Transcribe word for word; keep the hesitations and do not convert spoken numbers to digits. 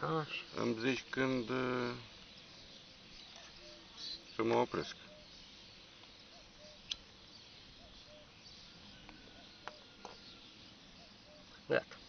Așa. Îmi zici când uh, să mă opresc. Gata.